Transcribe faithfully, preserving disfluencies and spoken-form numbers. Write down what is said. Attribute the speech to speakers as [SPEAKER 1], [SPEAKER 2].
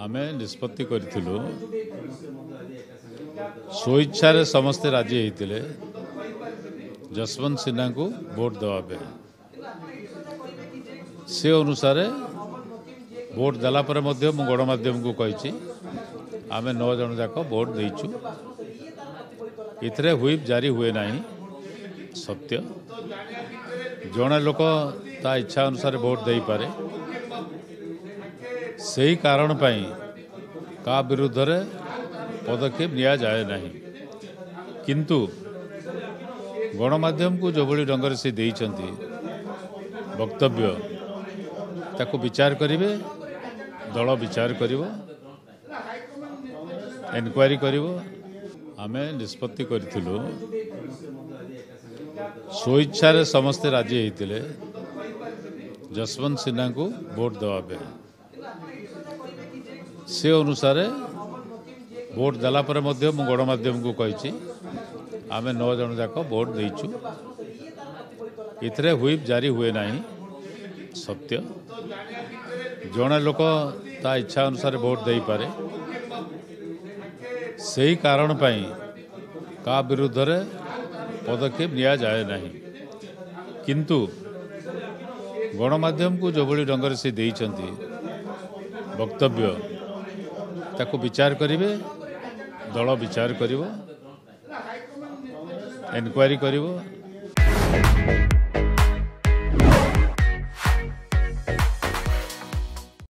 [SPEAKER 1] आमे निष्पत्ति करिथिलु स्वेच्छा रे समस्ते राजी होते जसवंत सिन्हा को भोट देवाई से अनुसार भोट देला पर मध्य मु गणमाध्यम को कही आमे नौ जन जाक भोट देचु इतरे हुईप जारी हुए नहीं सत्य जड़े लोक ता इच्छा अनुसार भोट दे पारे सही कारण पाई का विरुद्ध रे पदक्षेप निया जाए नहीं किंतु गणमाध्यम को जो बड़ी ढंग से देइचंती वक्तव्य ताको विचार करिवे दल विचार करिवो एनक्वायरी करिवो आमे निष्पत्ति करिथिलु स्वेच्छा रे समस्ते राजी होते जसवंत सिन्हा को भोट देवाई से अनुसार भोट देला पर मध्य मु गणमाध्यम को कही आमे नौ जन जाक भोट देचु इतरे हुईप जारी हुए नहीं सत्य जड़े लोक ता इच्छा अनुसार भोट दे पारे सही कारण पाई का विरुद्ध रे पदक्षेप निया जाए नहीं किंतु गणमाध्यम को जो बड़ी ढंग से देइचंती वक्तव्य ताको विचार करिवे दल विचार करिवो एनक्वायरी करिवो